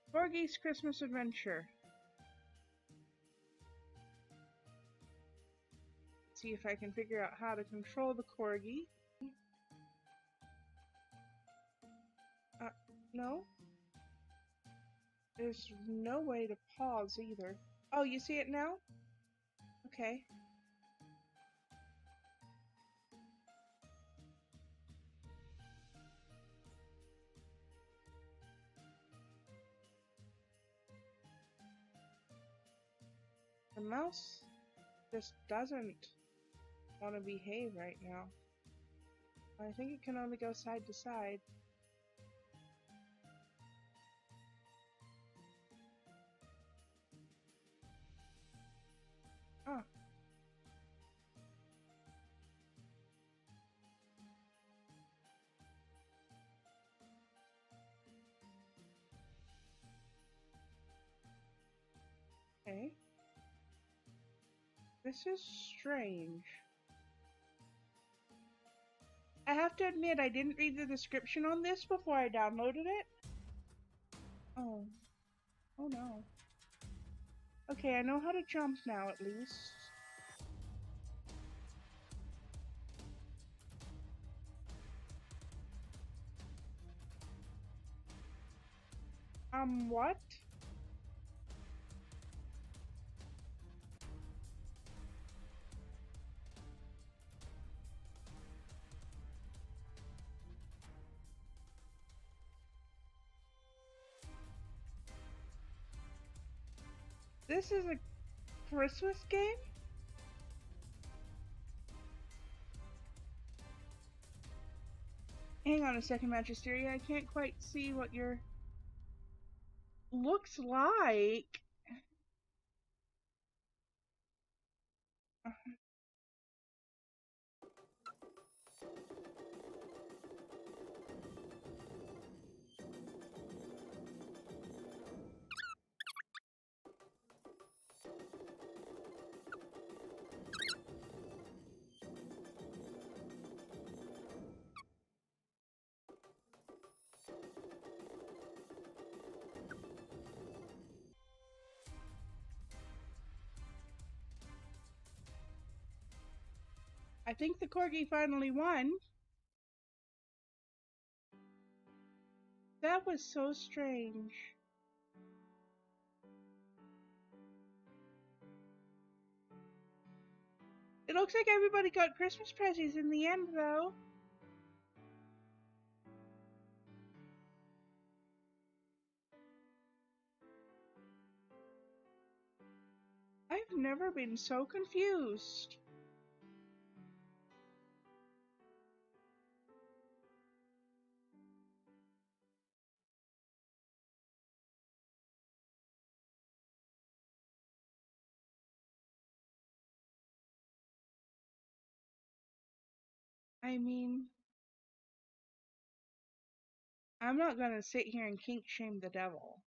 Corgi's Christmas Adventure. See if I can figure out how to control the Corgi. No? There's no way to pause either. Oh, you see it now? Okay. The mouse just doesn't want to behave right now. I think it can only go side to side. Ah. Okay. This is strange. I have to admit, I didn't read the description on this before I downloaded it. Oh. Oh no. Okay, I know how to jump now at least. What? This is a Christmas game? Hang on a second, Magisteria. I can't quite see what your looks like. I think the Corgi finally won. That was so strange. It looks like everybody got Christmas presents in the end, though. I've never been so confused. I mean, I'm not gonna sit here and kink shame the devil.